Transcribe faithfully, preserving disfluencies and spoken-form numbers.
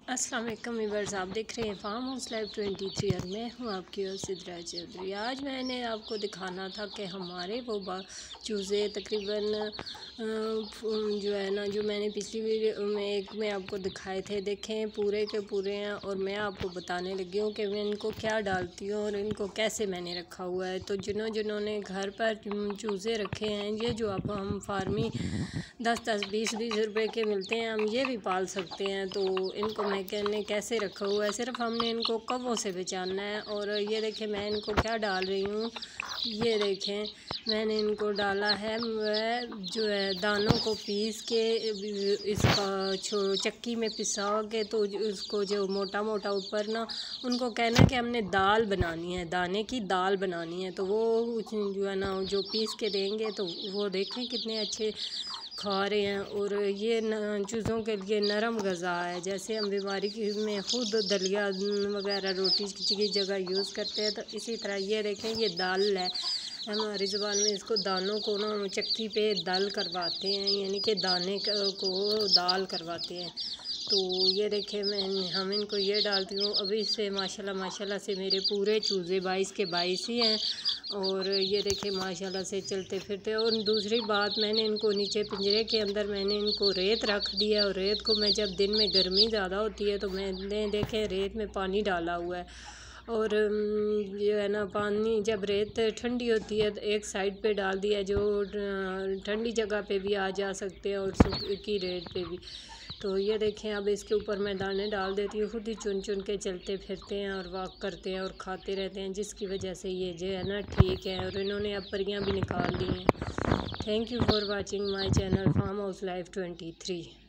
अस्सलाम वालेकुम व्यूअर्स, आप देख रहे हैं farm house live twenty three और मैं हूं आपकी और सिद्रा चौधरी। आज मैंने आपको दिखाना था कि हमारे वो चूज़े तकरीबन जो है ना, जो मैंने पिछली वीडियो में एक में आपको दिखाए थे, देखें पूरे के पूरे हैं। और मैं आपको बताने लगी हूँ कि मैं इनको क्या डालती हूँ और इनको कैसे मैंने रखा हुआ है। तो जिन्हों जिन्होंने घर पर चूज़े रखे हैं, ये जो आप हम फार्मी दस दस बीस बीस रुपए के मिलते हैं, हम ये भी पाल सकते हैं। तो इनको मैं कहने कैसे रखा हुआ है, सिर्फ हमने इनको कवों से बचाना है। और ये देखें मैं इनको क्या डाल रही हूँ, ये देखें मैंने इनको डाला है जो है दानों को पीस के इसका छो चक्की में पिसा के, तो उसको जो मोटा मोटा ऊपर ना, उनको कहना कि हमने दाल बनानी है, दाने की दाल बनानी है। तो वो जो है ना, जो पीस के देंगे तो वो देखें कितने अच्छे खा रहे हैं। और ये चूज़ों के लिए नरम ग़िज़ा है। जैसे हम बीमारी में खुद दलिया वगैरह रोटी की जगह यूज़ करते हैं, तो इसी तरह ये देखें ये दाल है, हमारी ज़ुबान में इसको दानों को ना चक्की पे दाल करवाते हैं, यानी कि दाने को दाल करवाते हैं। तो ये देखें मैं हम इनको ये डालती हूँ। अभी से माशाल्लाह माशाल्लाह से मेरे पूरे चूज़े बाईस के बाईस ही हैं। और ये देखें माशाल्लाह से चलते फिरते। और दूसरी बात, मैंने इनको नीचे पिंजरे के अंदर मैंने इनको रेत रख दिया। और रेत को मैं जब दिन में गर्मी ज़्यादा होती है तो मैंने देखें रेत में पानी डाला हुआ है। और जो है ना, पानी जब रेत ठंडी होती है तो एक साइड पे डाल दिया, जो ठंडी जगह पे भी आ जा सकते हैं और सूखी रेत पे भी। तो ये देखें अब इसके ऊपर मैं दाने डाल देती हूँ, खुद ही चुन चुन के चलते फिरते हैं और वॉक करते हैं और खाते रहते हैं, जिसकी वजह से ये जो है ना ठीक है। और इन्होंने अब परियां भी निकाल दी हैं। Thank you for watching my channel farm house live twenty three.